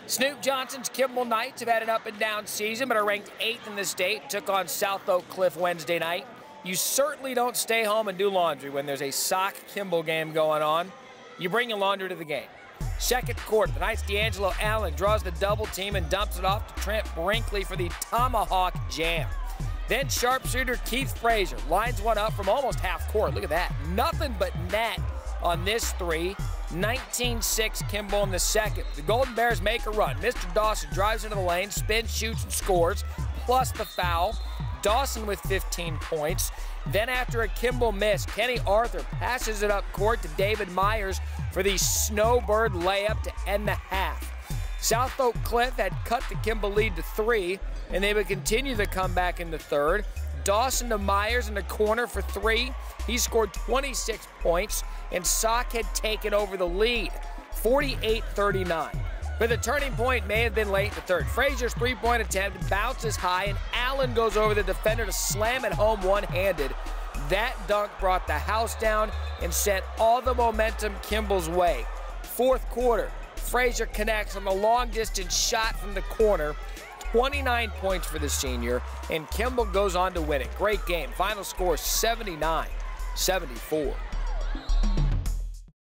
Snoop Johnson's Kimball Knights have had an up-and-down season, but are ranked 8th in the state. Took on South Oak Cliff Wednesday night. You certainly don't stay home and do laundry when there's a Sock Kimball game going on. You bring your laundry to the game. Second quarter, the Knights' D'Angelo Allen draws the double team and dumps it off to Trent Brinkley for the Tomahawk Jam. Then sharpshooter Keith Frazier lines one up from almost half court. Look at that. Nothing but net on this three. 19-6 Kimball in the second. The Golden Bears make a run. Mr. Dawson drives into the lane, spins, shoots, and scores, plus the foul. Dawson with 15 points. Then after a Kimball miss, Kenny Arthur passes it up court to David Myers for the Snowbird layup to end the half. South Oak Cliff had cut the Kimball lead to 3, and they would continue the comeback in the third. Dawson to Myers in the corner for 3. He scored 26 points, and Sock had taken over the lead, 48-39. But the turning point may have been late in the third. Frazier's three-point attempt bounces high, and Allen goes over the defender to slam it home one-handed. That dunk brought the house down and sent all the momentum Kimball's way. Fourth quarter, Frazier connects on the long-distance shot from the corner. 29 points for the senior, and Kimball goes on to win it. Great game. Final score 79-74.